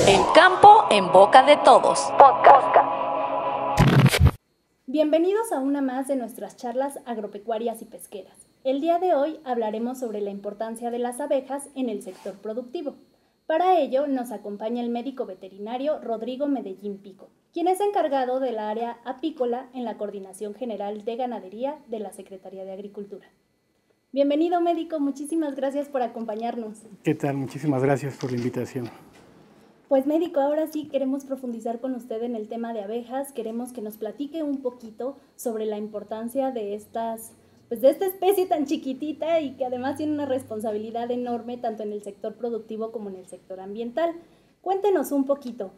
El campo en boca de todos. Podcast. Bienvenidos a una más de nuestras charlas agropecuarias y pesqueras. El día de hoy hablaremos sobre la importancia de las abejas en el sector productivo. Para ello nos acompaña el médico veterinario Rodrigo Medellín Pico, quien es encargado del área apícola en la Coordinación General de Ganadería de la Secretaría de Agricultura. Bienvenido, médico, muchísimas gracias por acompañarnos. ¿Qué tal? Muchísimas gracias por la invitación. Pues médico, ahora sí queremos profundizar con usted en el tema de abejas, queremos que nos platique un poquito sobre la importancia de esta especie tan chiquitita y que además tiene una responsabilidad enorme tanto en el sector productivo como en el sector ambiental. Cuéntenos un poquito.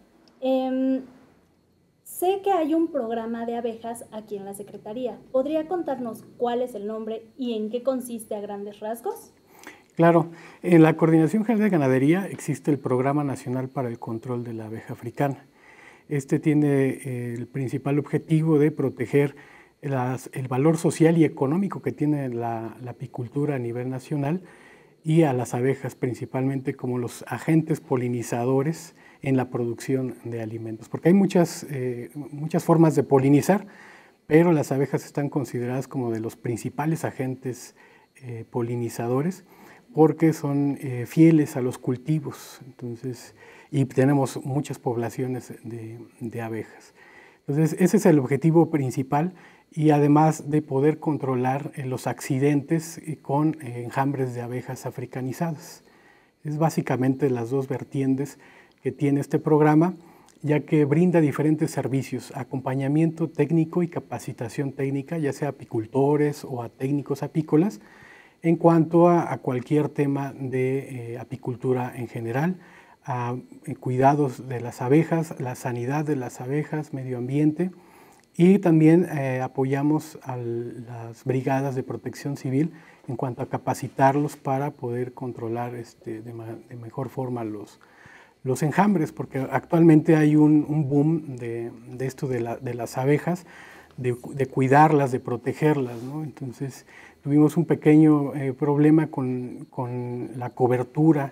Sé que hay un programa de abejas aquí en la Secretaría. ¿Podría contarnos cuál es el nombre y en qué consiste a grandes rasgos? Claro, en la Coordinación General de Ganadería existe el Programa Nacional para el Control de la Abeja Africana. Este tiene el principal objetivo de proteger el valor social y económico que tiene la apicultura a nivel nacional y a las abejas principalmente como los agentes polinizadores en la producción de alimentos. Porque hay muchas formas de polinizar, pero las abejas están consideradas como de los principales agentes polinizadores porque son fieles a los cultivos, entonces, y tenemos muchas poblaciones de abejas. Entonces, ese es el objetivo principal y además de poder controlar los accidentes con enjambres de abejas africanizadas. Es básicamente las dos vertientes que tiene este programa, ya que brinda diferentes servicios, acompañamiento técnico y capacitación técnica, ya sea a apicultores o a técnicos apícolas, en cuanto a cualquier tema de apicultura en general, a cuidados de las abejas, la sanidad de las abejas, medio ambiente, y también apoyamos a las brigadas de protección civil en cuanto a capacitarlos para poder controlar de mejor forma los enjambres, porque actualmente hay un boom de esto de las abejas, de cuidarlas, de protegerlas, ¿no? Entonces tuvimos un pequeño problema con la cobertura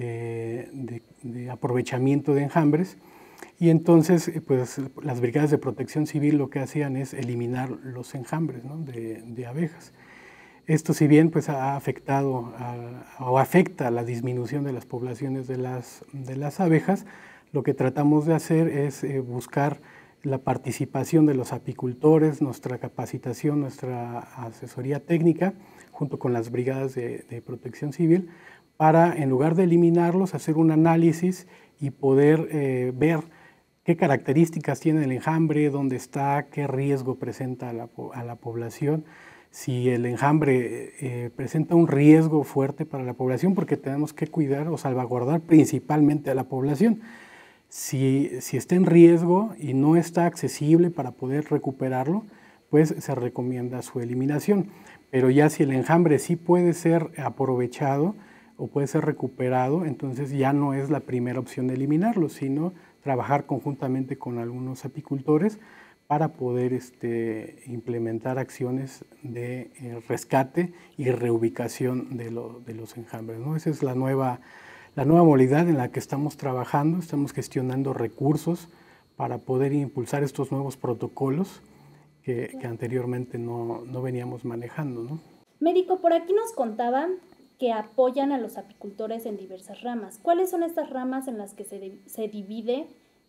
de aprovechamiento de enjambres y entonces pues las brigadas de protección civil lo que hacían es eliminar los enjambres, ¿no? de abejas. Esto si bien pues ha afectado o afecta a la disminución de las poblaciones de las abejas, lo que tratamos de hacer es buscar la participación de los apicultores, nuestra capacitación, nuestra asesoría técnica, junto con las brigadas de protección civil, para en lugar de eliminarlos, hacer un análisis y poder ver qué características tiene el enjambre, dónde está, qué riesgo presenta a la población, si el enjambre presenta un riesgo fuerte para la población, porque tenemos que cuidar o salvaguardar principalmente a la población. Si está en riesgo y no está accesible para poder recuperarlo, pues se recomienda su eliminación. Pero ya si el enjambre sí puede ser aprovechado o puede ser recuperado, entonces ya no es la primera opción de eliminarlo, sino trabajar conjuntamente con algunos apicultores para poder implementar acciones de rescate y reubicación de los enjambres, ¿no? Esa es la nueva modalidad en la que estamos trabajando, estamos gestionando recursos para poder impulsar estos nuevos protocolos que anteriormente no veníamos manejando, ¿no? Médico, por aquí nos contaban que apoyan a los apicultores en diversas ramas. ¿Cuáles son estas ramas en las que se divide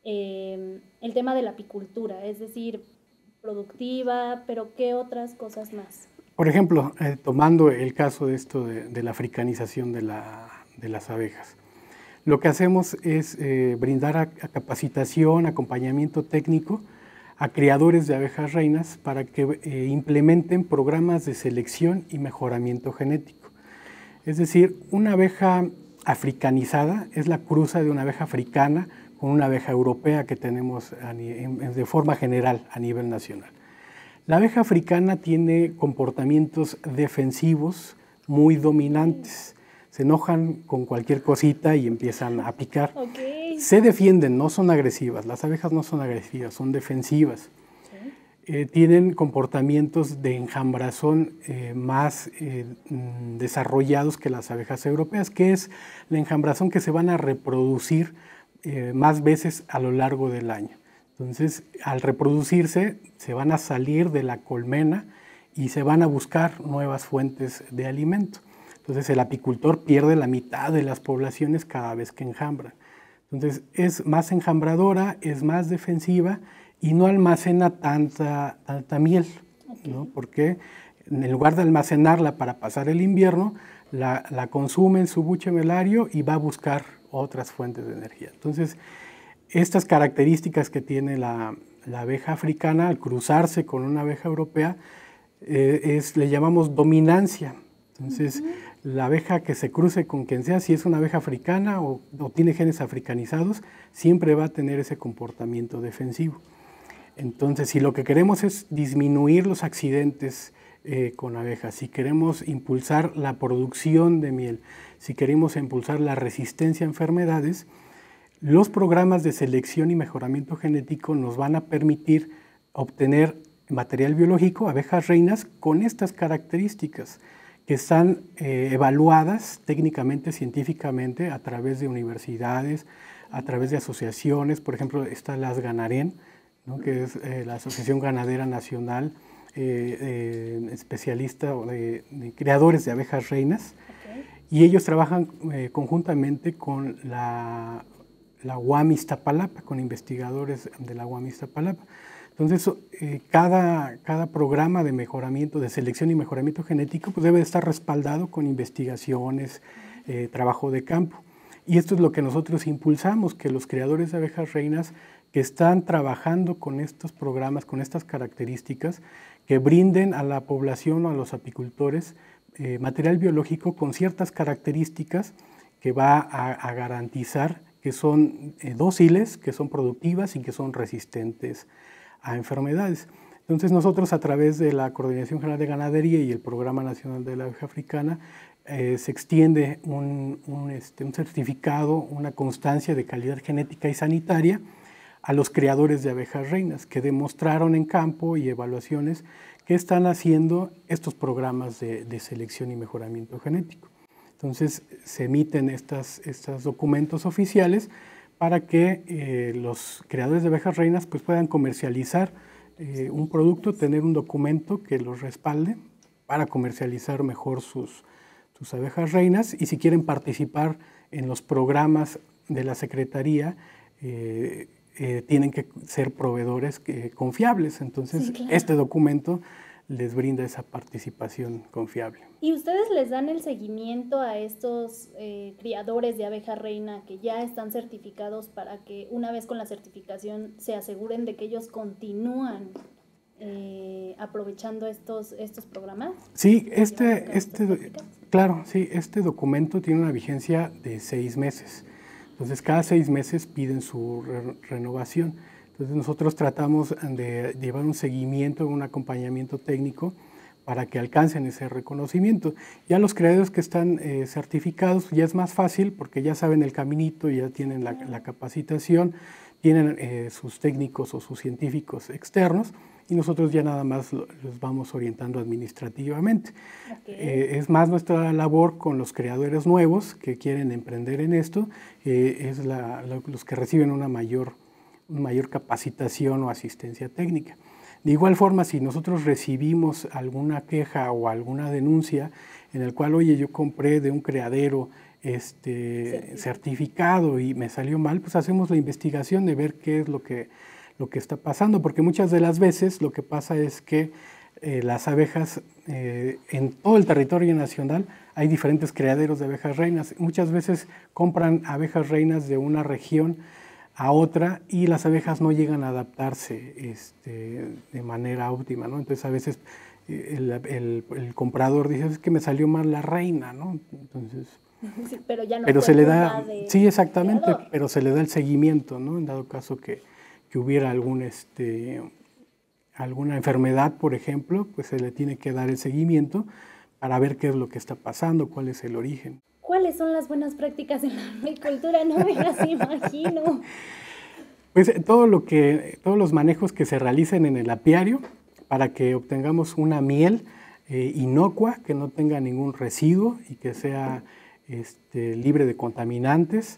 el tema de la apicultura? Es decir, productiva, pero ¿qué otras cosas más? Por ejemplo, tomando el caso de esto de la africanización de las abejas. Lo que hacemos es brindar capacitación, acompañamiento técnico a criadores de abejas reinas para que implementen programas de selección y mejoramiento genético. Es decir, una abeja africanizada es la cruza de una abeja africana con una abeja europea que tenemos de forma general a nivel nacional. La abeja africana tiene comportamientos defensivos muy dominantes. Se enojan con cualquier cosita y empiezan a picar. Okay. Se defienden, no son agresivas. Las abejas no son agresivas, son defensivas. Tienen comportamientos de enjambrazón más desarrollados que las abejas europeas, que es la enjambrazón que se van a reproducir más veces a lo largo del año. Entonces, al reproducirse, se van a salir de la colmena y se van a buscar nuevas fuentes de alimento. Entonces, el apicultor pierde la mitad de las poblaciones cada vez que enjambran. Entonces, es más enjambradora, es más defensiva y no almacena tanta miel, ¿no? Porque en lugar de almacenarla para pasar el invierno, la consume en su buche melario y va a buscar otras fuentes de energía. Entonces, estas características que tiene la abeja africana al cruzarse con una abeja europea, le llamamos dominancia. Entonces, la abeja que se cruce con quien sea, si es una abeja africana o tiene genes africanizados, siempre va a tener ese comportamiento defensivo. Entonces, si lo que queremos es disminuir los accidentes con abejas, si queremos impulsar la producción de miel, si queremos impulsar la resistencia a enfermedades, los programas de selección y mejoramiento genético nos van a permitir obtener material biológico, abejas reinas, con estas características que están evaluadas técnicamente, científicamente, a través de universidades, a través de asociaciones. Por ejemplo, está la ASGANAREN, ¿no? Que es la Asociación Ganadera Nacional, especialista de creadores de abejas reinas, y ellos trabajan conjuntamente con la UAM Iztapalapa, con investigadores de la UAM Iztapalapa. Entonces, cada programa de mejoramiento, de selección y mejoramiento genético, pues debe estar respaldado con investigaciones, trabajo de campo. Y esto es lo que nosotros impulsamos, que los creadores de abejas reinas que están trabajando con estos programas, con estas características, que brinden a la población o a los apicultores material biológico con ciertas características que va a garantizar que son dóciles, que son productivas y que son resistentes a enfermedades. Entonces nosotros, a través de la Coordinación General de Ganadería y el Programa Nacional de la Abeja Africana, se extiende un certificado, una constancia de calidad genética y sanitaria a los creadores de abejas reinas, que demostraron en campo y evaluaciones que están haciendo estos programas de selección y mejoramiento genético. Entonces se emiten estos documentos oficiales para que los creadores de abejas reinas pues, puedan comercializar un producto, tener un documento que los respalde para comercializar mejor sus abejas reinas, y si quieren participar en los programas de la Secretaría, tienen que ser proveedores confiables. Entonces, sí, claro, este documento les brinda esa participación confiable. ¿Y ustedes les dan el seguimiento a estos criadores de abeja reina que ya están certificados para que una vez con la certificación se aseguren de que ellos continúan aprovechando estos programas? Sí, claro, sí, este documento tiene una vigencia de 6 meses. Entonces, cada 6 meses piden su renovación. Entonces, nosotros tratamos de llevar un seguimiento, un acompañamiento técnico para que alcancen ese reconocimiento. Ya los creadores que están certificados ya es más fácil porque ya saben el caminito, ya tienen la capacitación, tienen sus técnicos o sus científicos externos, y nosotros ya nada más los vamos orientando administrativamente. Es más nuestra labor con los creadores nuevos que quieren emprender en esto, es los que reciben una mayor capacitación o asistencia técnica. De igual forma, si nosotros recibimos alguna queja o alguna denuncia en el cual, oye, yo compré de un criadero certificado y me salió mal, pues hacemos la investigación de ver qué es lo que está pasando, porque muchas de las veces lo que pasa es que las abejas, en todo el territorio nacional hay diferentes criaderos de abejas reinas. Muchas veces compran abejas reinas de una región a otra y las abejas no llegan a adaptarse de manera óptima, ¿no? Entonces a veces el comprador dice, es que me salió mal la reina, ¿no? Entonces, sí, pero se le da, sí, exactamente, creador, pero se le da el seguimiento, ¿no? En dado caso que hubiera alguna enfermedad, por ejemplo, pues se le tiene que dar el seguimiento para ver qué es lo que está pasando, cuál es el origen. ¿Cuáles son las buenas prácticas en la agricultura? No me las imagino. Pues todos los manejos que se realicen en el apiario para que obtengamos una miel inocua, que no tenga ningún residuo y que sea libre de contaminantes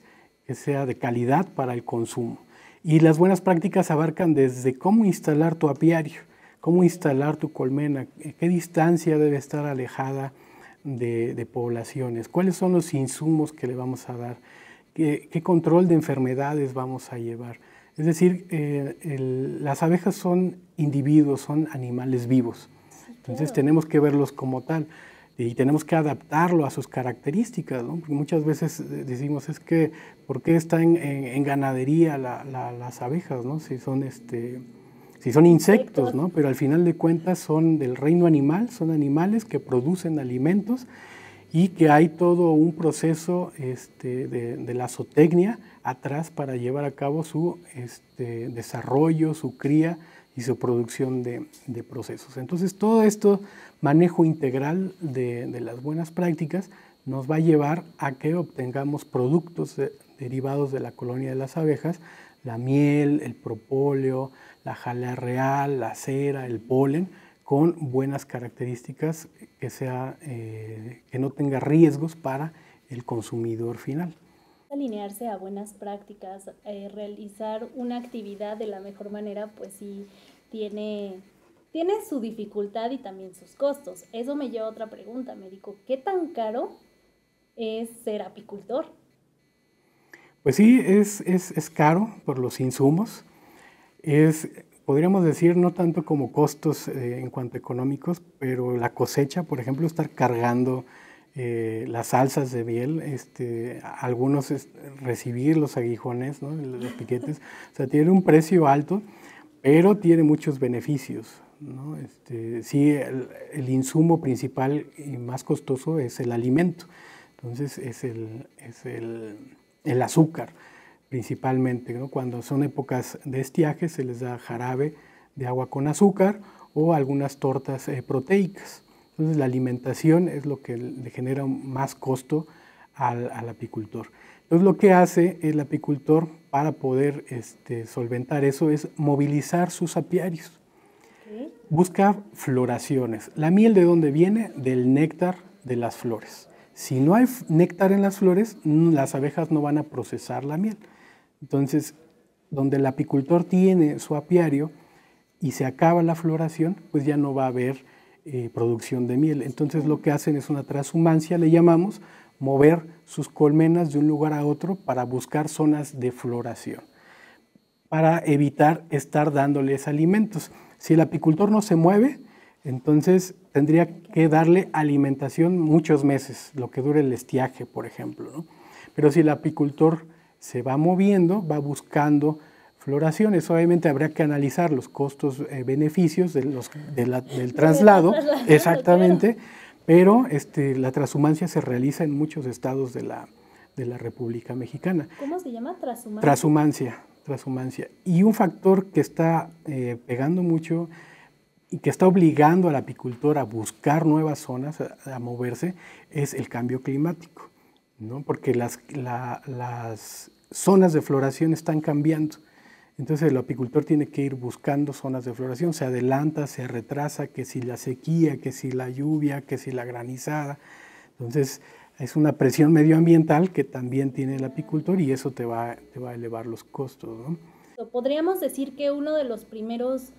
que sea de calidad para el consumo. Y las buenas prácticas abarcan desde cómo instalar tu apiario, cómo instalar tu colmena, qué distancia debe estar alejada de poblaciones, cuáles son los insumos que le vamos a dar, qué control de enfermedades vamos a llevar. Es decir, las abejas son individuos, son animales vivos. Entonces tenemos que verlos como tal y tenemos que adaptarlo a sus características, ¿no? Porque muchas veces decimos, es que, ¿por qué están en ganadería las abejas, ¿no? Si son insectos, ¿no? Pero al final de cuentas son del reino animal, son animales que producen alimentos y que hay todo un proceso de la zootecnia atrás para llevar a cabo su desarrollo, su cría y su producción de procesos. Entonces todo esto, manejo integral de las buenas prácticas, nos va a llevar a que obtengamos productos derivados de la colonia de las abejas, la miel, el propóleo, la jalea real, la cera, el polen, con buenas características que no tenga riesgos para el consumidor final. Alinearse a buenas prácticas, realizar una actividad de la mejor manera, pues sí tiene su dificultad y también sus costos. Eso me lleva a otra pregunta, médico. ¿Qué tan caro es ser apicultor? Pues sí, es caro por los insumos. Podríamos decir, no tanto como costos en cuanto a económicos, pero la cosecha, por ejemplo, estar cargando las salsas de miel, algunos recibir los aguijones, ¿no? Los piquetes, o sea, tiene un precio alto, pero tiene muchos beneficios, ¿no? Sí, el insumo principal y más costoso es el alimento, entonces es el azúcar principalmente, ¿no? Cuando son épocas de estiaje se les da jarabe de agua con azúcar o algunas tortas proteicas. Entonces la alimentación es lo que le genera más costo al apicultor. Entonces lo que hace el apicultor para poder solventar eso es movilizar sus apiarios. ¿Okay? Busca floraciones. ¿La miel de dónde viene? Del néctar de las flores. Si no hay néctar en las flores, las abejas no van a procesar la miel. Entonces, donde el apicultor tiene su apiario y se acaba la floración, pues ya no va a haber producción de miel. Entonces lo que hacen es una transhumancia, le llamamos, mover sus colmenas de un lugar a otro para buscar zonas de floración, para evitar estar dándoles alimentos. Si el apicultor no se mueve, entonces tendría que darle alimentación muchos meses, lo que dure el estiaje, por ejemplo, ¿no? Pero si el apicultor se va moviendo, va buscando floraciones, obviamente habría que analizar los costos-beneficios del traslado, exactamente, pero la transhumancia se realiza en muchos estados de la República Mexicana. ¿Cómo se llama? Transhumancia. Transhumancia. Y un factor que está pegando mucho y que está obligando al apicultor a buscar nuevas zonas, a moverse, es el cambio climático, ¿no? Porque las zonas de floración están cambiando. Entonces el apicultor tiene que ir buscando zonas de floración, se adelanta, se retrasa, que si la sequía, que si la lluvia, que si la granizada. Entonces es una presión medioambiental que también tiene el apicultor y eso te va a elevar los costos, ¿no? Podríamos decir que una de las primeras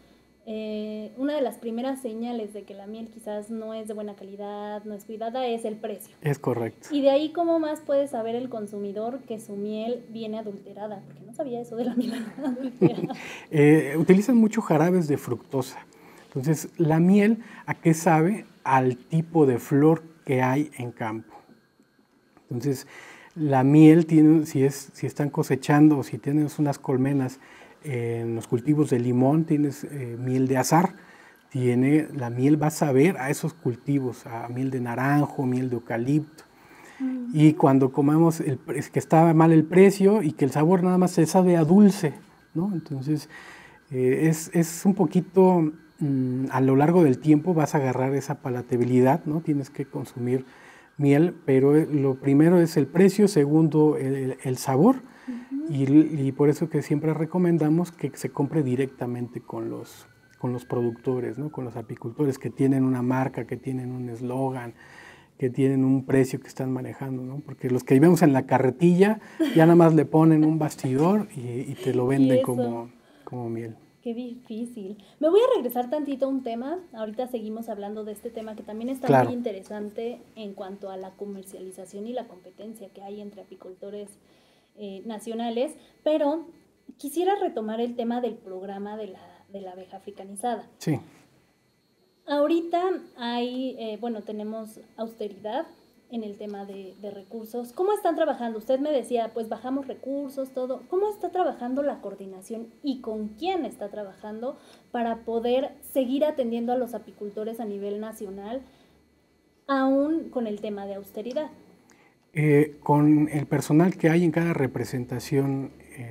señales de que la miel quizás no es de buena calidad, no es cuidada, es el precio. Es correcto. Y de ahí, ¿cómo más puede saber el consumidor que su miel viene adulterada? Porque no sabía eso de la miel adulterada. Utilizan mucho jarabes de fructosa. Entonces, la miel, ¿a qué sabe? Al tipo de flor que hay en campo. Entonces, la miel tiene, si están cosechando o si tienes unas colmenas en los cultivos de limón, tienes miel de azahar, la miel va a saber a esos cultivos, a miel de naranjo, miel de eucalipto. Y cuando comemos que está mal el precio y que el sabor nada más se sabe a dulce, ¿no? Entonces es un poquito, a lo largo del tiempo vas a agarrar esa palatabilidad, ¿no? Tienes que consumir miel, pero lo primero es el precio, segundo el sabor. Y por eso que siempre recomendamos que se compre directamente con los productores, ¿no? Con los apicultores que tienen una marca, que tienen un eslogan, que tienen un precio que están manejando, ¿no? Porque los que vemos en la carretilla ya nada más le ponen un bastidor y te lo venden como miel. Qué difícil. Me voy a regresar tantito a un tema. Ahorita seguimos hablando de este tema que también está Claro. muy interesante en cuanto a la comercialización y la competencia que hay entre apicultores nacionales, pero quisiera retomar el tema del programa de la abeja africanizada. Sí. Ahorita hay, tenemos austeridad en el tema de recursos. ¿Cómo están trabajando? Usted me decía, pues bajamos recursos, todo. ¿Cómo está trabajando la coordinación y con quién está trabajando para poder seguir atendiendo a los apicultores a nivel nacional, aún con el tema de austeridad? Con el personal que hay en cada representación,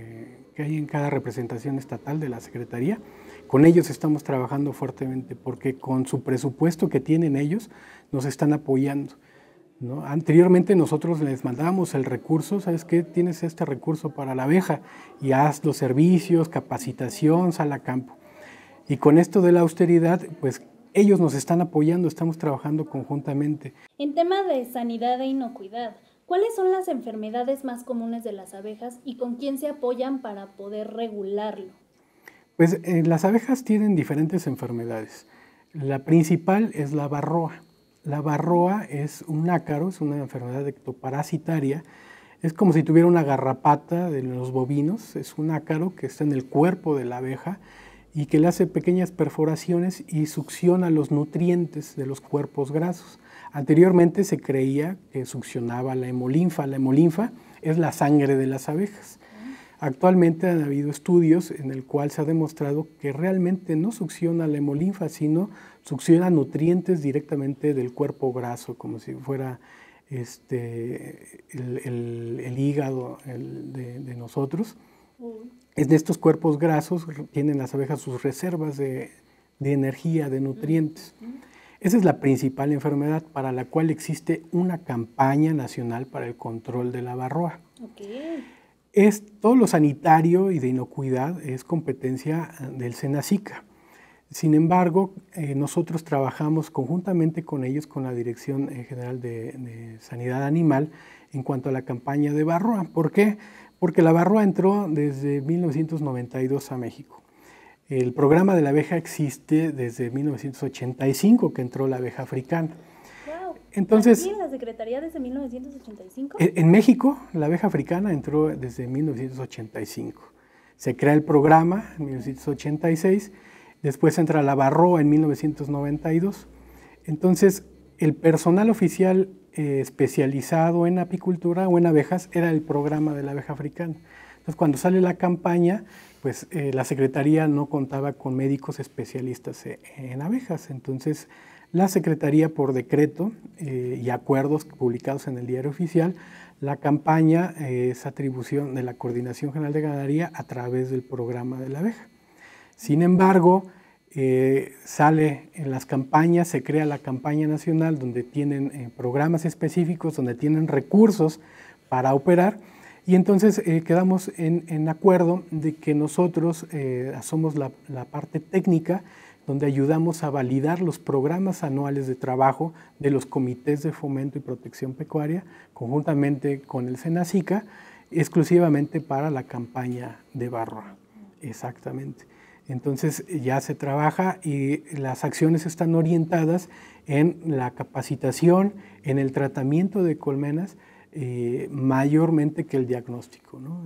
estatal de la Secretaría, con ellos estamos trabajando fuertemente porque con su presupuesto que tienen ellos nos están apoyando, ¿no? Anteriormente nosotros les mandábamos el recurso, ¿sabes qué? Tienes este recurso para la abeja y haz los servicios, capacitación, sal a campo. Y con esto de la austeridad, pues ellos nos están apoyando, estamos trabajando conjuntamente. En tema de sanidad e inocuidad, ¿cuáles son las enfermedades más comunes de las abejas y con quién se apoyan para poder regularlo? Pues las abejas tienen diferentes enfermedades. La principal es la varroa. La varroa es un ácaro, es una enfermedad ectoparasitaria. Es como si tuviera una garrapata de los bovinos. Es un ácaro que está en el cuerpo de la abeja y que le hace pequeñas perforaciones y succiona los nutrientes de los cuerpos grasos. Anteriormente se creía que succionaba la hemolinfa. La hemolinfa es la sangre de las abejas. Actualmente han habido estudios en el cual se ha demostrado que realmente no succiona la hemolinfa, sino succiona nutrientes directamente del cuerpo graso, como si fuera el hígado de nosotros. En estos cuerpos grasos tienen las abejas sus reservas de energía, de nutrientes. Esa es la principal enfermedad para la cual existe una campaña nacional para el control de la varroa. Okay. Todo lo sanitario y de inocuidad es competencia del SENASICA. Sin embargo, nosotros trabajamos conjuntamente con ellos, con la Dirección General de Sanidad Animal, en cuanto a la campaña de varroa. ¿Por qué? Porque la varroa entró desde 1992 a México. El programa de la abeja existe desde 1985, que entró la abeja africana. Entonces, ¿en la Secretaría desde 1985? En México, la abeja africana entró desde 1985. Se crea el programa en 1986, después entra la varroa en 1992. Entonces, el personal oficial especializado en apicultura o en abejas era el programa de la abeja africana. Entonces, cuando sale la campaña, pues la Secretaría no contaba con médicos especialistas en abejas. Entonces, la Secretaría, por decreto y acuerdos publicados en el Diario Oficial, la campaña es atribución de la Coordinación General de Ganadería a través del programa de la abeja. Sin embargo, sale en las campañas, se crea la campaña nacional donde tienen programas específicos, donde tienen recursos para operar, y entonces quedamos en acuerdo de que nosotros somos la parte técnica, donde ayudamos a validar los programas anuales de trabajo de los comités de fomento y protección pecuaria, conjuntamente con el SENASICA, exclusivamente para la campaña de varroa. Exactamente. Entonces ya se trabaja y las acciones están orientadas en la capacitación, en el tratamiento de colmenas, mayormente que el diagnóstico, ¿no?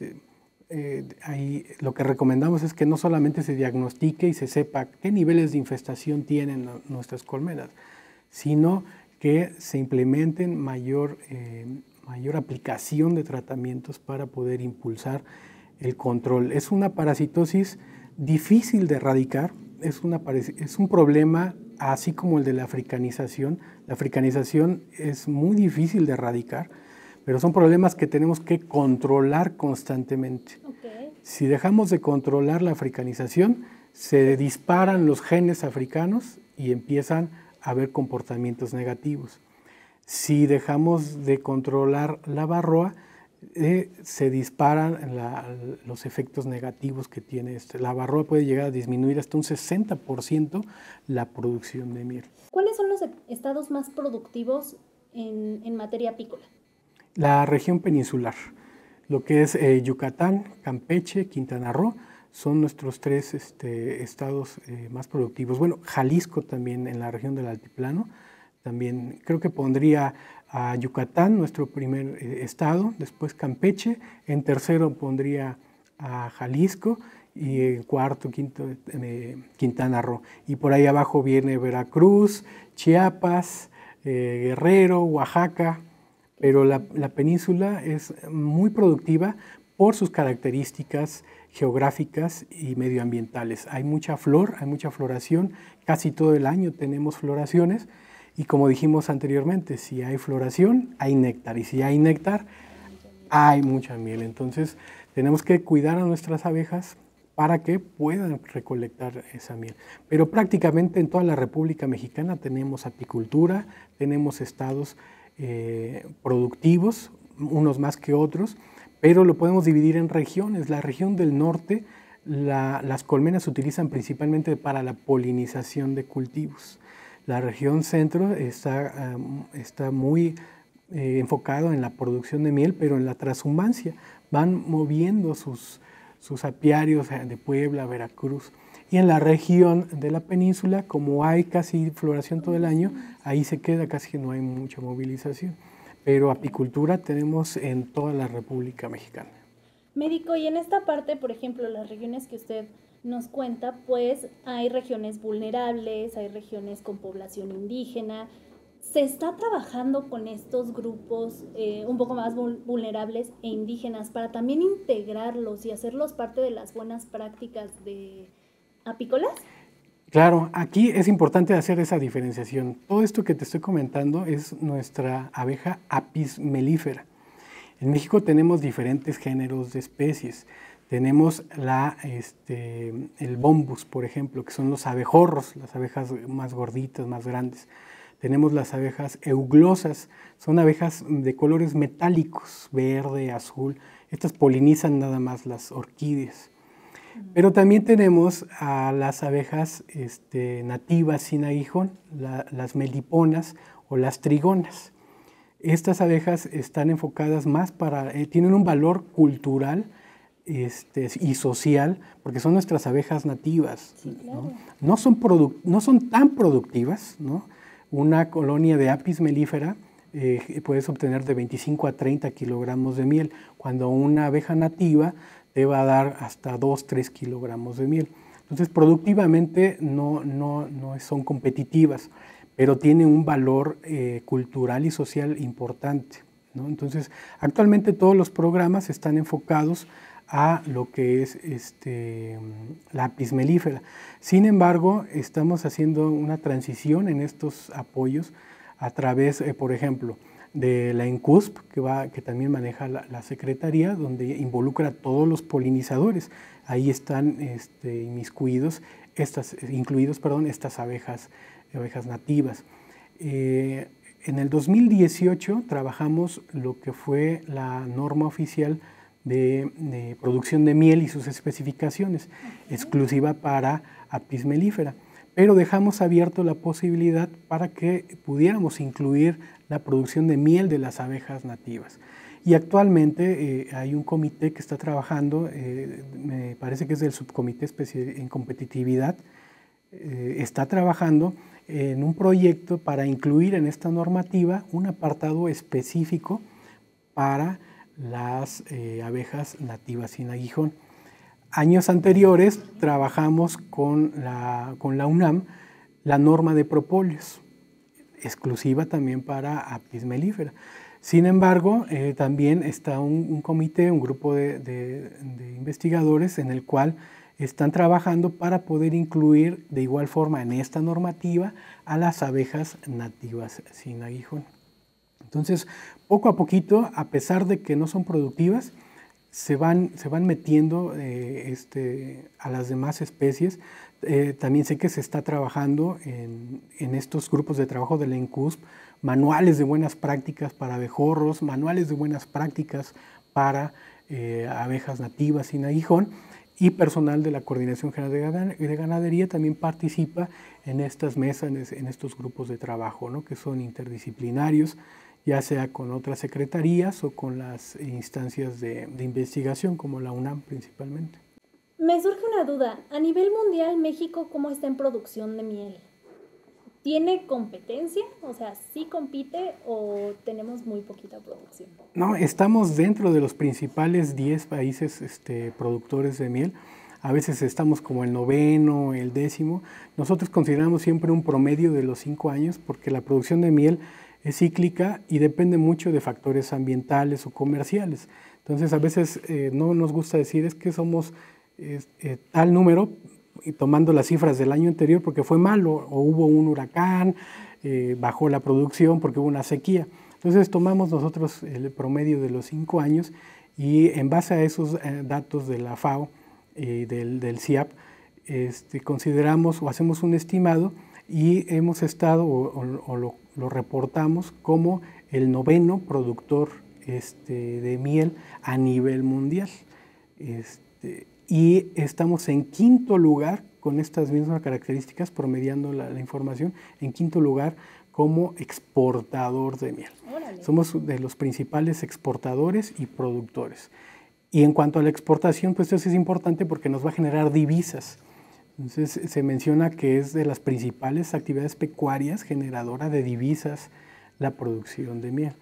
Ahí lo que recomendamos es que no solamente se diagnostique y se sepa qué niveles de infestación tienen nuestras colmenas, sino que se implementen mayor aplicación de tratamientos para poder impulsar el control. Es una parasitosis difícil de erradicar, es un problema así como el de la africanización. La africanización es muy difícil de erradicar, pero son problemas que tenemos que controlar constantemente. Okay. Si dejamos de controlar la africanización, se disparan los genes africanos y empiezan a haber comportamientos negativos. Si dejamos de controlar la varroa, se disparan los efectos negativos que tiene esto. La varroa puede llegar a disminuir hasta un 60% la producción de miel. ¿Cuáles son los estados más productivos en materia apícola? La región peninsular, lo que es Yucatán, Campeche, Quintana Roo, son nuestros tres estados más productivos. Bueno, Jalisco también en la región del altiplano, también creo que pondría a Yucatán, nuestro primer estado, después Campeche, en tercero pondría a Jalisco y en cuarto, quinto, Quintana Roo. Y por ahí abajo viene Veracruz, Chiapas, Guerrero, Oaxaca, pero la península es muy productiva por sus características geográficas y medioambientales. Hay mucha flor, hay mucha floración, casi todo el año tenemos floraciones y como dijimos anteriormente, si hay floración, hay néctar y si hay néctar, hay mucha miel. Entonces tenemos que cuidar a nuestras abejas para que puedan recolectar esa miel. Pero prácticamente en toda la República Mexicana tenemos apicultura, tenemos estados productivos, unos más que otros, pero lo podemos dividir en regiones. La región del norte, las colmenas se utilizan principalmente para la polinización de cultivos. La región centro está muy enfocado en la producción de miel, pero en la transhumancia. Van moviendo sus apiarios de Puebla, Veracruz. Y en la región de la península, como hay casi floración todo el año, ahí se queda, casi que no hay mucha movilización. Pero apicultura tenemos en toda la República Mexicana. Médico, y en esta parte, por ejemplo, las regiones que usted nos cuenta, pues hay regiones vulnerables, hay regiones con población indígena. ¿Se está trabajando con estos grupos un poco más vulnerables e indígenas para también integrarlos y hacerlos parte de las buenas prácticas de apícolas? Claro, aquí es importante hacer esa diferenciación. Todo esto que te estoy comentando es nuestra abeja Apis mellifera. En México tenemos diferentes géneros de especies. Tenemos el bombus, por ejemplo, que son los abejorros, las abejas más gorditas, más grandes. Tenemos las abejas euglosas, son abejas de colores metálicos, verde, azul. Estas polinizan nada más las orquídeas. Pero también tenemos a las abejas nativas sin aguijón, las meliponas o las trigonas. Estas abejas están enfocadas más tienen un valor cultural y social, porque son nuestras abejas nativas. Sí, claro. No son tan productivas, ¿no? Una colonia de Apis mellifera puedes obtener de 25 a 30 kilogramos de miel, cuando una abeja nativa te va a dar hasta 2-3 kilogramos de miel. Entonces, productivamente no son competitivas, pero tienen un valor cultural y social importante, ¿no? Entonces, actualmente todos los programas están enfocados a lo que es la Apis mellifera. Sin embargo, estamos haciendo una transición en estos apoyos a través, por ejemplo, de la ENCUSP, que también maneja la Secretaría, donde involucra a todos los polinizadores. Ahí están incluidos estas abejas nativas. En el 2018 trabajamos lo que fue la norma oficial de producción de miel y sus especificaciones, exclusiva para Apis mellifera. Pero dejamos abierto la posibilidad para que pudiéramos incluir la producción de miel de las abejas nativas. Y actualmente hay un comité que está trabajando, me parece que es del subcomité en competitividad, está trabajando en un proyecto para incluir en esta normativa un apartado específico para las abejas nativas sin aguijón. Años anteriores trabajamos con la UNAM la norma de propóleos, exclusiva también para Apis mellifera. Sin embargo, también está un comité, un grupo de investigadores en el cual están trabajando para poder incluir de igual forma en esta normativa a las abejas nativas sin aguijón. Entonces, poco a poquito, a pesar de que no son productivas, se van metiendo a las demás especies. También sé que se está trabajando en estos grupos de trabajo de la ENCUSP, manuales de buenas prácticas para abejorros, manuales de buenas prácticas para abejas nativas sin aguijón, y personal de la Coordinación General de Ganadería también participa en estas mesas, en estos grupos de trabajo, ¿no? Que son interdisciplinarios, ya sea con otras secretarías o con las instancias de investigación como la UNAM principalmente. Me surge una duda, a nivel mundial, México, ¿cómo está en producción de miel? ¿Tiene competencia? O sea, ¿sí compite o tenemos muy poquita producción? No, estamos dentro de los principales 10 países productores de miel. A veces estamos como el 9º, el 10º. Nosotros consideramos siempre un promedio de los 5 años porque la producción de miel es cíclica y depende mucho de factores ambientales o comerciales. Entonces, a veces no nos gusta decir es que somos tal número, y tomando las cifras del año anterior porque fue malo, o hubo un huracán, bajó la producción porque hubo una sequía. Entonces tomamos nosotros el promedio de los 5 años y en base a esos datos de la FAO y del CIAP, consideramos o hacemos un estimado y hemos estado o lo reportamos como el 9º productor de miel a nivel mundial. Y estamos en 5º lugar con estas mismas características, promediando la información, en 5º lugar como exportador de miel. ¡Órale! Somos de los principales exportadores y productores. Y en cuanto a la exportación, pues eso es importante porque nos va a generar divisas. Entonces se menciona que es de las principales actividades pecuarias generadora de divisas la producción de miel.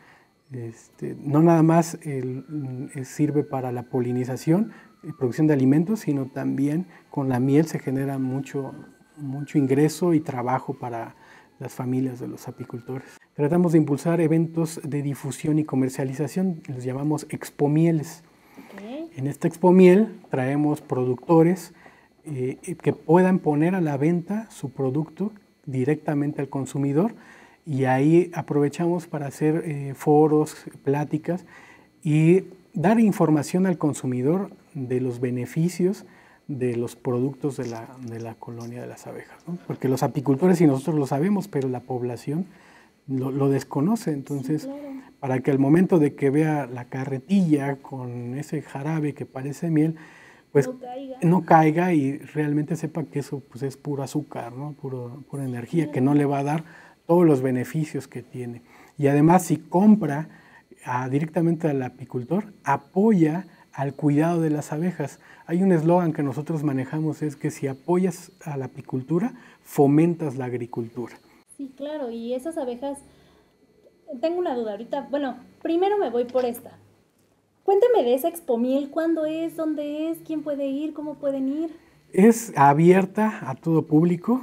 No nada más sirve para la polinización, producción de alimentos, sino también con la miel se genera mucho ingreso y trabajo para las familias de los apicultores. Tratamos de impulsar eventos de difusión y comercialización, los llamamos expomieles. Okay. En esta expomiel traemos productores que puedan poner a la venta su producto directamente al consumidor y ahí aprovechamos para hacer foros, pláticas y dar información al consumidor de los beneficios de los productos de la colonia de las abejas, ¿no? Porque los apicultores y nosotros lo sabemos, pero la población lo desconoce. Entonces, sí, claro, para que al momento de que vea la carretilla con ese jarabe que parece miel, pues no caiga y realmente sepa que eso pues, es puro azúcar, ¿no? Pura energía, sí, que no le va a dar todos los beneficios que tiene. Y además, si compra directamente al apicultor, apoya al cuidado de las abejas. Hay un eslogan que nosotros manejamos, es que si apoyas a la apicultura, fomentas la agricultura. Sí, claro, y esas abejas, tengo una duda ahorita, bueno, primero me voy por esta. Cuéntame de esa expomiel, ¿cuándo es? ¿Dónde es? ¿Quién puede ir? ¿Cómo pueden ir? Es abierta a todo público,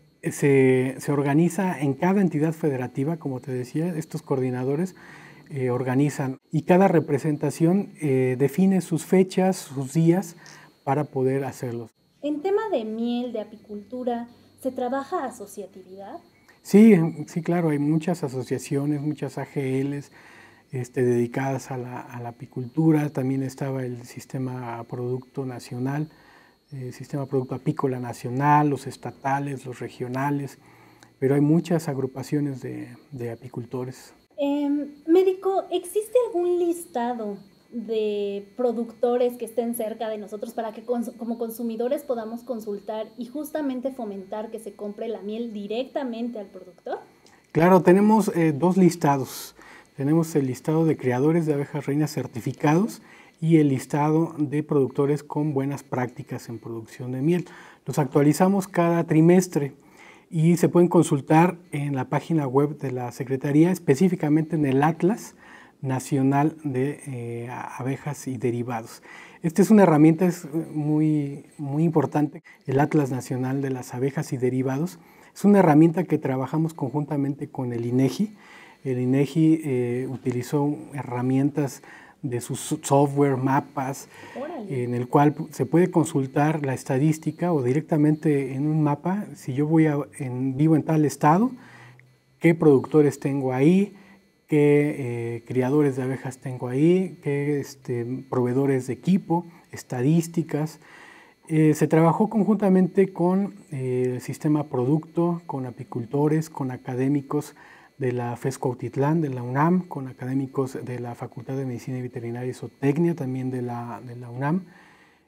se organiza en cada entidad federativa, como te decía, estos coordinadores organizan y cada representación define sus fechas, sus días para poder hacerlos. En tema de miel, de apicultura, ¿se trabaja asociatividad? Sí, claro, hay muchas asociaciones, muchas AGLs dedicadas a la apicultura. También estaba el Sistema Producto Nacional, el Sistema Producto Apícola Nacional, los estatales, los regionales, pero hay muchas agrupaciones de apicultores. Médico, ¿existe algún listado de productores que estén cerca de nosotros para que como consumidores podamos consultar y justamente fomentar que se compre la miel directamente al productor? Claro, tenemos 2 listados. Tenemos el listado de criadores de abejas reinas certificados y el listado de productores con buenas prácticas en producción de miel. Los actualizamos cada trimestre y se pueden consultar en la página web de la Secretaría, específicamente en el Atlas Nacional de Abejas y Derivados. Esta es una herramienta muy importante, el Atlas Nacional de las Abejas y Derivados. Es una herramienta que trabajamos conjuntamente con el INEGI. El INEGI utilizó herramientas de su software, mapas, en el cual se puede consultar la estadística o directamente en un mapa, si yo vivo en tal estado, qué productores tengo ahí, qué criadores de abejas tengo ahí, qué proveedores de equipo, estadísticas. Se trabajó conjuntamente con el sistema producto, con apicultores, con académicos de la FES Cuautitlán, de la UNAM, con académicos de la Facultad de Medicina y Veterinaria y Zootecnia, también de la UNAM,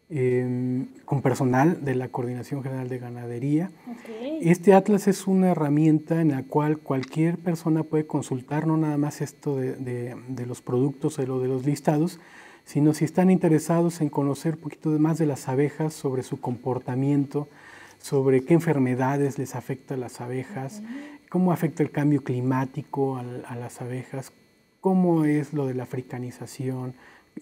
con personal de la Coordinación General de Ganadería. Okay. Este atlas es una herramienta en la cual cualquier persona puede consultar, no nada más esto de los productos o de los listados, sino si están interesados en conocer un poquito más de las abejas, sobre su comportamiento, sobre qué enfermedades les afecta a las abejas, cómo afecta el cambio climático a las abejas, cómo es lo de la africanización,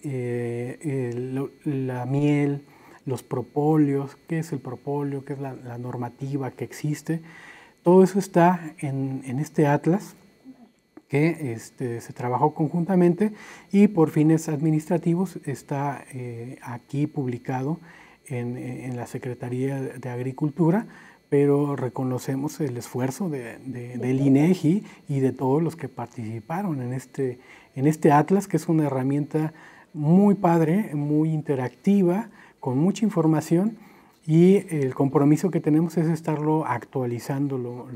la miel, los propóleos, qué es el propóleo, qué es la normativa que existe. Todo eso está en este atlas que se trabajó conjuntamente y por fines administrativos está aquí publicado en la Secretaría de Agricultura, pero reconocemos el esfuerzo del INEGI y de todos los que participaron en este atlas, que es una herramienta muy padre, muy interactiva, con mucha información, y el compromiso que tenemos es estarlo actualizando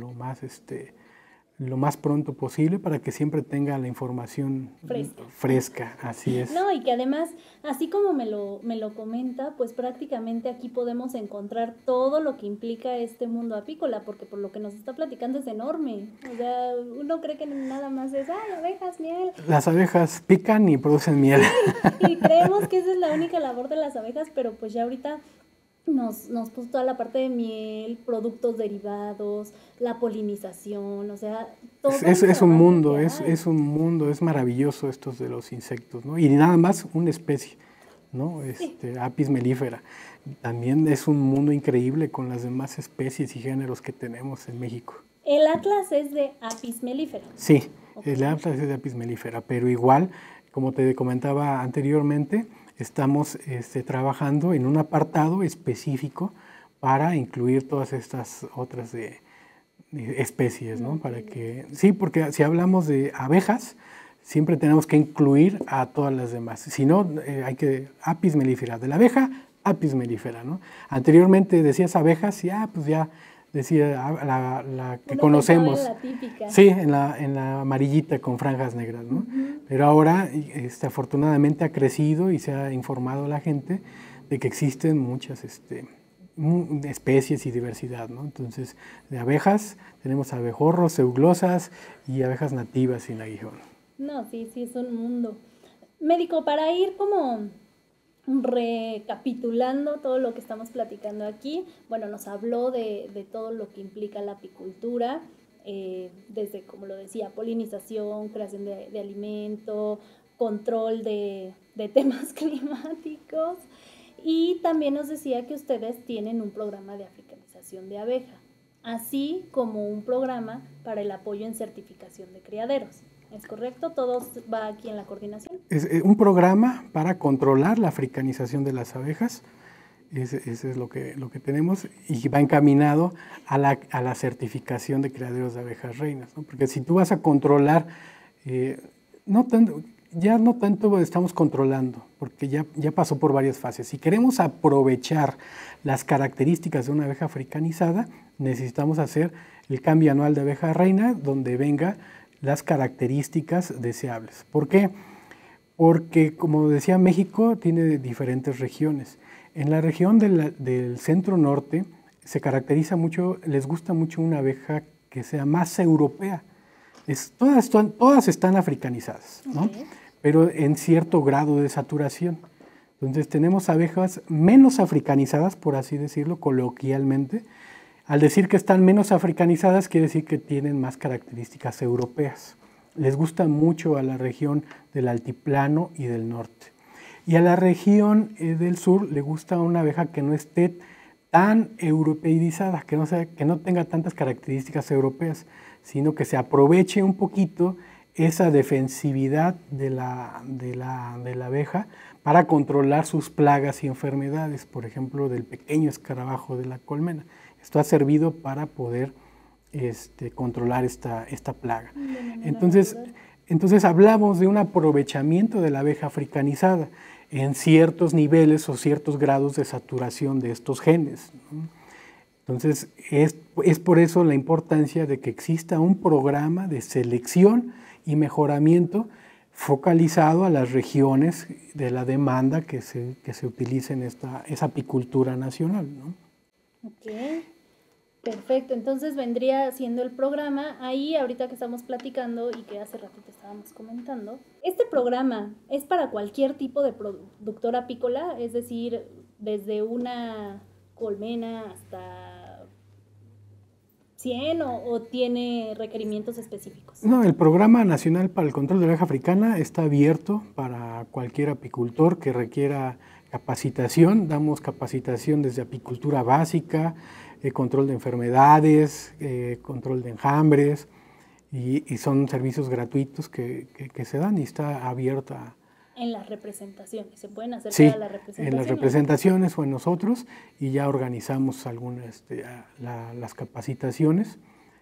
lo más pronto posible para que siempre tenga la información fresca, así es. No, y que además, así como me lo comenta, pues prácticamente aquí podemos encontrar todo lo que implica este mundo apícola, porque por lo que nos está platicando es enorme. O sea, uno cree que nada más es, abejas, miel. Las abejas pican y producen miel. Y creemos que esa es la única labor de las abejas, pero pues ya ahorita nos puso toda la parte de miel, productos derivados, la polinización, o sea, todo. Es un mundo, es maravilloso estos de los insectos, ¿no? Y nada más una especie, ¿no? Apis mellifera. También es un mundo increíble con las demás especies y géneros que tenemos en México. El atlas es de Apis mellifera. Sí, okay. El atlas es de Apis mellifera, pero igual, como te comentaba anteriormente, estamos trabajando en un apartado específico para incluir todas estas otras especies, ¿no? Para que, sí, porque si hablamos de abejas, siempre tenemos que incluir a todas las demás. Si no, hay que Apis mellifera, de la abeja, Apis mellifera, ¿no? Anteriormente decías abejas y pues ya decía la que conocemos. La típica. Sí, en la amarillita con franjas negras, ¿no? Pero ahora, afortunadamente, ha crecido y se ha informado a la gente de que existen muchas especies y diversidad, ¿no? Entonces, de abejas tenemos abejorros, euglosas y abejas nativas sin aguijón. No, sí, es un mundo. Médico, para ir como recapitulando todo lo que estamos platicando aquí, bueno, nos habló de todo lo que implica la apicultura, desde, como lo decía, polinización, creación de alimento, control de temas climáticos, y también nos decía que ustedes tienen un programa de africanización de abeja, así como un programa para el apoyo en certificación de criaderos. ¿Es correcto? ¿Todo va aquí en la coordinación? Es un programa para controlar la africanización de las abejas. Ese es lo que tenemos, y va encaminado a la certificación de criaderos de abejas reinas, ¿no? Porque si tú vas a controlar, ya no tanto estamos controlando, porque ya pasó por varias fases. Si queremos aprovechar las características de una abeja africanizada, necesitamos hacer el cambio anual de abeja reina, donde venga las características deseables. ¿Por qué? Porque, como decía, México tiene diferentes regiones. En la región del centro norte se caracteriza mucho, les gusta mucho una abeja que sea más europea. Todas están africanizadas, ¿no? Okay. Pero en cierto grado de saturación. Entonces tenemos abejas menos africanizadas, por así decirlo coloquialmente. Al decir que están menos africanizadas, quiere decir que tienen más características europeas. Les gusta mucho a la región del altiplano y del norte. Y a la región del sur le gusta una abeja que no esté tan europeizada, que no tenga tantas características europeas, sino que se aproveche un poquito esa defensividad de la abeja para controlar sus plagas y enfermedades, por ejemplo, del pequeño escarabajo de la colmena. Esto ha servido para poder controlar esta plaga. Entonces hablamos de un aprovechamiento de la abeja africanizada en ciertos niveles o ciertos grados de saturación de estos genes, ¿no? Entonces es por eso la importancia de que exista un programa de selección y mejoramiento focalizado a las regiones de la demanda que se utilice en esa apicultura nacional, ¿no? Ok, perfecto. Entonces vendría siendo el programa, ahí ahorita que estamos platicando y que hace ratito estábamos comentando, este programa es para cualquier tipo de productor apícola, es decir, desde una colmena hasta 100 o tiene requerimientos específicos. No, el Programa Nacional para el Control de la Abeja Africana está abierto para cualquier apicultor que requiera capacitación. Damos capacitación desde apicultura básica, control de enfermedades, control de enjambres, y son servicios gratuitos que se dan y está abierta. En las representaciones, ¿se pueden hacer sí, para las representaciones? En las representaciones o en nosotros, y ya organizamos algunas las capacitaciones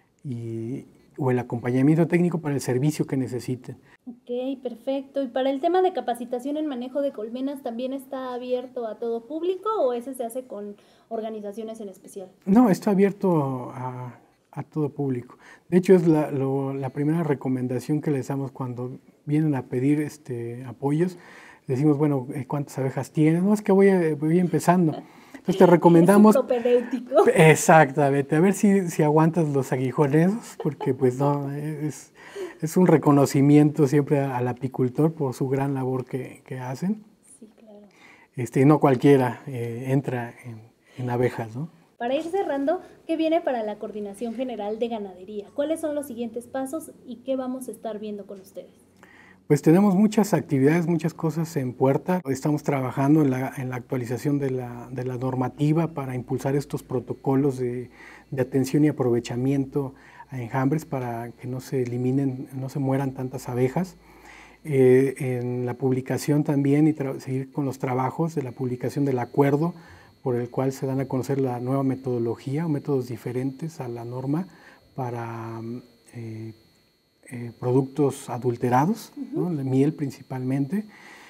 o el acompañamiento técnico para el servicio que necesiten. Ok, perfecto. ¿Y para el tema de capacitación en manejo de colmenas también está abierto a todo público o ese se hace con organizaciones en especial? No, está abierto a todo público. De hecho, es la primera recomendación que les damos cuando vienen a pedir apoyos. Decimos, bueno, ¿cuántas abejas tienes? No, es que voy empezando. Entonces te recomendamos... Es propedéutico. Exactamente, a ver si aguantas los aguijones, porque pues no, es un reconocimiento siempre al apicultor por su gran labor que hacen. Sí, claro. No cualquiera entra en abejas, ¿no? Para ir cerrando, ¿qué viene para la Coordinación General de Ganadería? ¿Cuáles son los siguientes pasos y qué vamos a estar viendo con ustedes? Pues tenemos muchas actividades, muchas cosas en puerta. Estamos trabajando en la actualización de la normativa para impulsar estos protocolos de atención y aprovechamiento a enjambres para que no se eliminen, no se mueran tantas abejas. En la publicación también y seguir con los trabajos de la publicación del acuerdo por el cual se dan a conocer la nueva metodología o métodos diferentes a la norma para productos adulterados, ¿no? La miel principalmente,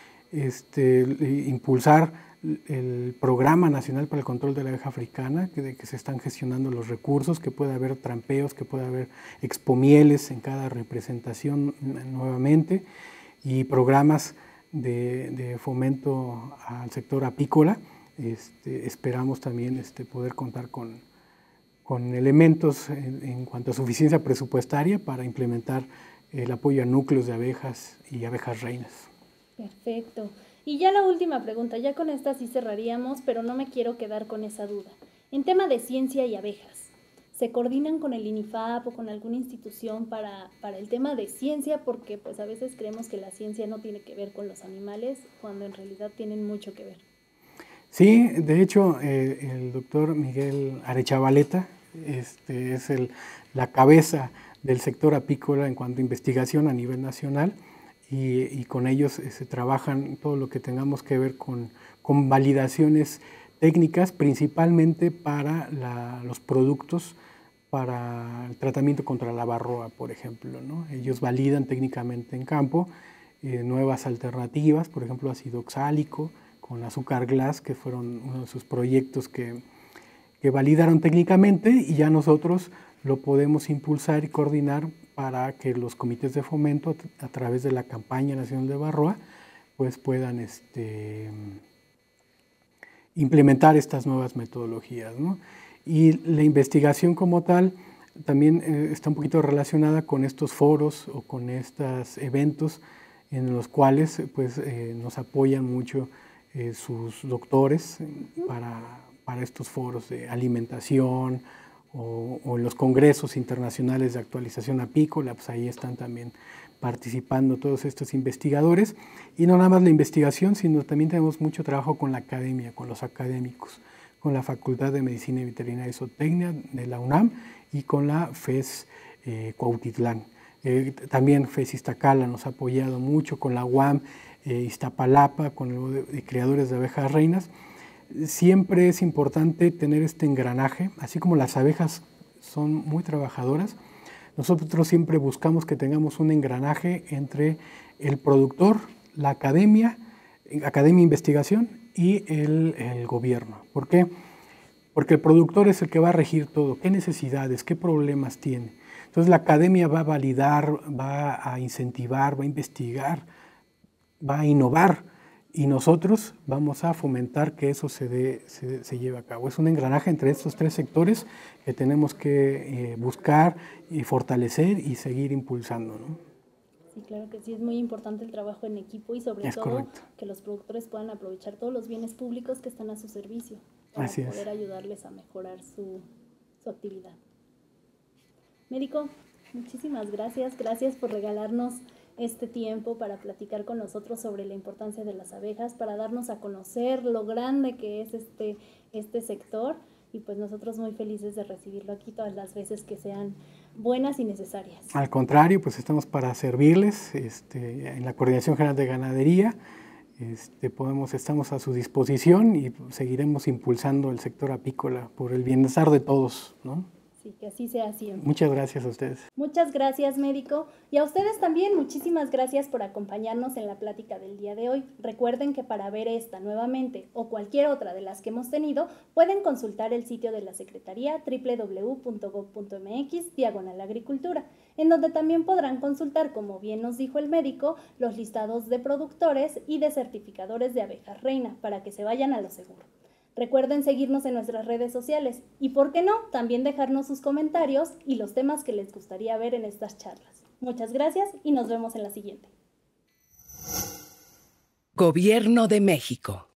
impulsar el Programa Nacional para el Control de la Abeja Africana, de que se están gestionando los recursos, que puede haber trampeos, que puede haber expomieles en cada representación nuevamente, y programas de fomento al sector apícola. Esperamos también poder contar con elementos en cuanto a suficiencia presupuestaria para implementar el apoyo a núcleos de abejas y abejas reinas. Perfecto. Y ya la última pregunta, ya con esta sí cerraríamos, pero no me quiero quedar con esa duda. En tema de ciencia y abejas, ¿se coordinan con el INIFAP o con alguna institución para el tema de ciencia? Porque pues a veces creemos que la ciencia no tiene que ver con los animales, cuando en realidad tienen mucho que ver. Sí, de hecho, el doctor Miguel Arechavaleta es la cabeza del sector apícola en cuanto a investigación a nivel nacional, y con ellos se trabajan todo lo que tengamos que ver con validaciones técnicas, principalmente para los productos para el tratamiento contra la varroa, por ejemplo, ¿no? Ellos validan técnicamente en campo nuevas alternativas, por ejemplo, ácido oxálico con azúcar glass, que fueron uno de sus proyectos que validaron técnicamente, y ya nosotros lo podemos impulsar y coordinar para que los comités de fomento a través de la campaña nacional de varroa pues puedan implementar estas nuevas metodologías, ¿no? Y la investigación como tal también está un poquito relacionada con estos foros o con estos eventos en los cuales pues, nos apoyan mucho sus doctores para estos foros de alimentación o en los congresos internacionales de actualización apícola. Pues ahí están también participando todos estos investigadores, y no nada más la investigación, sino también tenemos mucho trabajo con la academia, con los académicos, con la Facultad de Medicina Veterinaria y Zootecnia de la UNAM y con la FES Cuautitlán. También FES Iztacala nos ha apoyado mucho, con la UAM Iztapalapa, con los criadores de abejas reinas. Siempre es importante tener este engranaje, así como las abejas son muy trabajadoras, nosotros siempre buscamos que tengamos un engranaje entre el productor, la academia investigación y el gobierno. ¿Por qué? Porque el productor es el que va a regir todo, qué necesidades, qué problemas tiene. Entonces la academia va a validar, va a incentivar, va a investigar, va a innovar, y nosotros vamos a fomentar que eso se lleve a cabo. Es un engranaje entre estos tres sectores que tenemos que buscar y fortalecer y seguir impulsando, ¿no? Sí, claro que sí, es muy importante el trabajo en equipo y sobre todo que los productores puedan aprovechar todos los bienes públicos que están a su servicio para poder ayudarles a mejorar su actividad. Médico, muchísimas gracias por regalarnos este tiempo para platicar con nosotros sobre la importancia de las abejas, para darnos a conocer lo grande que es este sector, y pues nosotros muy felices de recibirlo aquí todas las veces que sean buenas y necesarias. Al contrario, pues estamos para servirles en la Coordinación General de Ganadería. Estamos a su disposición y seguiremos impulsando el sector apícola por el bienestar de todos, ¿no? Sí, que así sea siempre. Muchas gracias a ustedes. Muchas gracias, médico. Y a ustedes también, muchísimas gracias por acompañarnos en la plática del día de hoy. Recuerden que para ver esta nuevamente o cualquier otra de las que hemos tenido, pueden consultar el sitio de la Secretaría www.gov.mx/agricultura, en donde también podrán consultar, como bien nos dijo el médico, los listados de productores y de certificadores de abejas reina, para que se vayan a lo seguro. Recuerden seguirnos en nuestras redes sociales y, ¿por qué no?, también dejarnos sus comentarios y los temas que les gustaría ver en estas charlas. Muchas gracias y nos vemos en la siguiente. Gobierno de México.